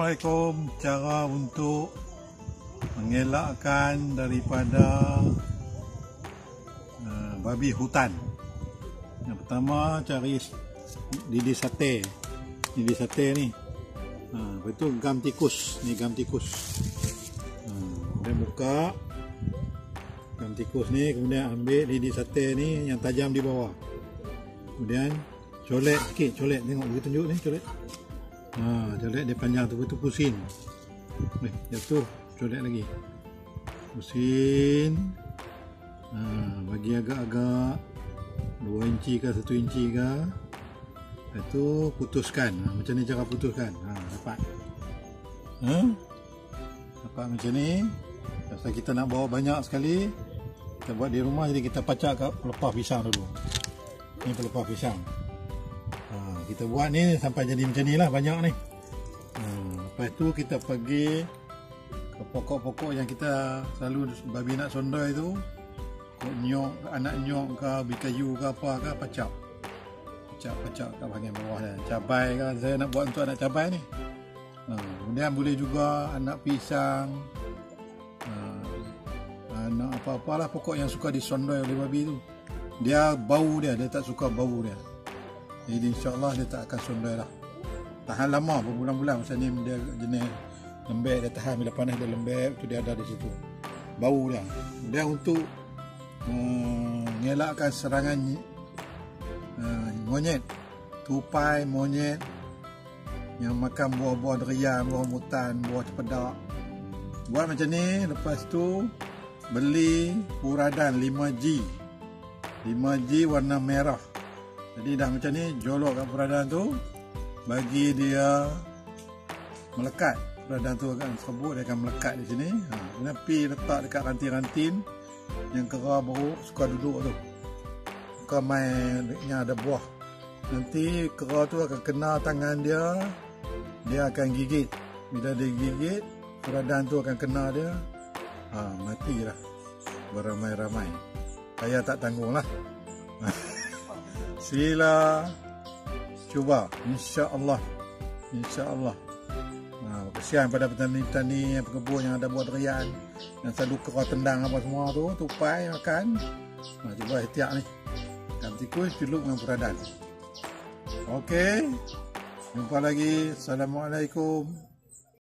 Assalamualaikum. Cara untuk mengelakkan daripada babi hutan. Yang pertama, cari lidi sate. Lidi sate ni. Lepas tu gam tikus. Ni gam tikus. Kemudian buka gam tikus ni, kemudian ambil lidi sate ni yang tajam di bawah. Kemudian colek sikit, colek. Tengok bagi tunjuk ni, colek. Colek dia panjang tu, betul pusing. Jatuh, colek lagi. Pusing. Bagi agak-agak 2 inci ke 1 inci ke. Lepas tu putuskan. Macam ni cara putuskan. Dapat. Dapat macam ni. Pasal kita nak bawa banyak sekali, kita buat di rumah, jadi kita pacak kat pelepah pisang dulu. Ni pelepah pisang. Kita buat ni sampai jadi macam ni lah, banyak ni. Lepas tu kita pergi ke pokok-pokok yang kita selalu babi nak sondoi tu. Pokok nyok, anak nyok ke, bikayu ke apa ke, pacak. Pacak kat bahagian bawah dia. Cabai ke, saya nak buat untuk anak cabai ni. Kemudian boleh juga anak pisang, anak apa-apalah pokok yang suka disondoi oleh babi tu. Dia bau dia tak suka bau dia. Jadi insyaAllah dia tak akan sondoi lah. Tahan lama, berbulan-bulan. Macam ni dia jenis lembek, dia tahan. Bila panas dia lembek, tu dia ada di situ bau dia. Dia untuk mengelakkan serangan monyet, tupai monyet yang makan buah-buah durian, buah mutan, buah cepedak. Buat macam ni. Lepas tu beli puradan 5G warna merah. Jadi dah macam ni, jolok kat puradan tu, bagi dia melekat. Puradan tu akan sebut, dia akan melekat di sini. Kemudian pergi letak dekat ranting-ranting yang kera baru suka duduk tu. Suka main yang ada buah. Nanti kera tu akan kena tangan dia, dia akan gigit. Bila dia gigit, puradan tu akan kena dia, matilah beramai-ramai. Saya tak tanggung lah. Sila cuba, insya-Allah. Kesian pada petani-petani, pekebun yang ada buah durian, yang selalu kera tendang apa semua tu, tupai makan. Cuba ihtiat ni. Gam tikus celup dengan puradan. Okey. Jumpa lagi. Assalamualaikum.